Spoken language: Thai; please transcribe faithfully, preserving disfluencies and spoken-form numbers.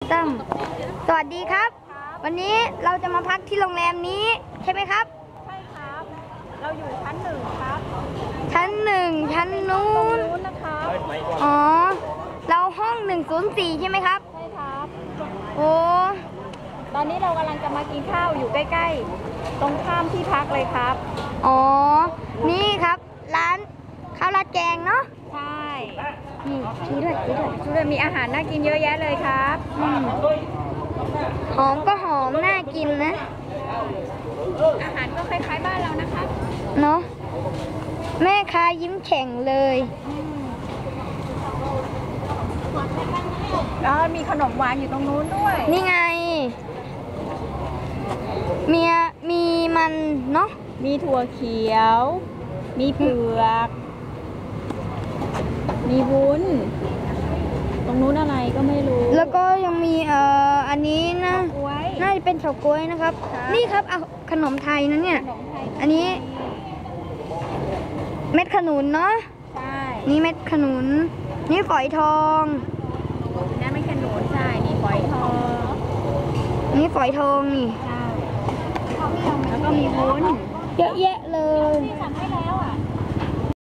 ตั้มสวัสดีครับวันนี้เราจะมาพักที่โรงแรมนี้ใช่ไหมครับใช่ครับเราอยู่ชั้นหนึ่งครับชั้นหนึ่งชั้นนู้นนะครับอ๋อเราห้องหนึ่งศูนย์สี่ใช่ไหมครับใช่ครับโอ้ตอนนี้เรากำลังจะมากินข้าวอยู่ใกล้ๆตรงข้ามที่พักเลยครับอ๋อนี่ครับร้านข้าวราดแกงเนาะใช่นี่ชี้ด้วยชี้ด้วยดูเลยมีอาหารน่ากินเยอะแยะเลยครับหอมก็หอมน่ากินนะอาหารก็คล้ายๆบ้านเรานะคะเนาะแม่ค้ายิ้มแฉ่งเลยแล้วมีขนมหวานอยู่ตรงนู้นด้วยนี่ไงเมียมีมันเนาะมีถั่วเขียวมีเผือกมีวุ้นตรงนู้นอะไรก็ไม่รู้แล้วก็ยังมีเอ่ออันนี้นะน่าจะเป็นเฉาก๊วยนะครับนี่ครับเอาขนมไทยนะเนี่ยอันนี้เม็ดขนุนเนาะใช่นี่เม็ดขนุนนี่ฝอยทองนี่ไม่ขนุนใช่นี่ฝอยทองนี่ฝอยทองนี่แล้วก็มีวุ้นเยอะแยะเลยสั่งให้แล้วอ่ะ